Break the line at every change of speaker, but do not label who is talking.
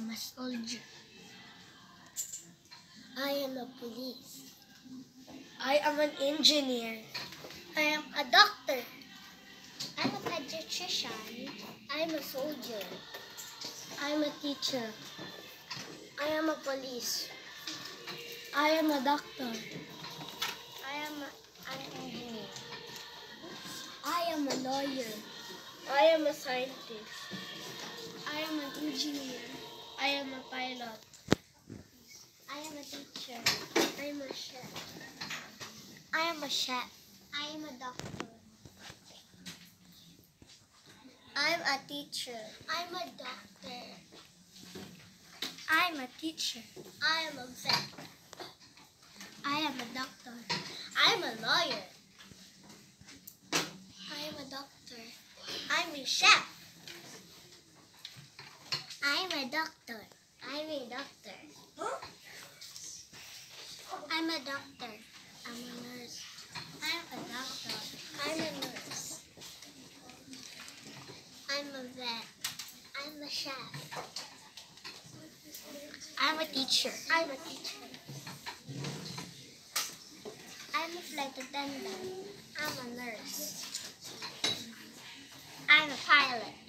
am a soldier.
I am a police.
I am an engineer.
I am a doctor. I'm a pediatrician. I'm a soldier.
I'm a teacher.
I am a police.
I am a doctor.
I am an engineer.
I am a lawyer.
I am a scientist.
I am an engineer. I am a pilot.
I am a teacher. I am a chef. I am a chef. I am a doctor. I'm a teacher. I'm a doctor.
I'm a teacher.
I am a vet.
I am a doctor.
I'm a lawyer.
I am a doctor.
I'm a chef. I'm a doctor. I'm a doctor. I'm a doctor.
I'm a nurse.
I'm a doctor. I'm a nurse. I'm a vet. I'm a chef.
I'm a teacher.
I'm a teacher. I'm a flight attendant. I'm a nurse. I'm a pilot.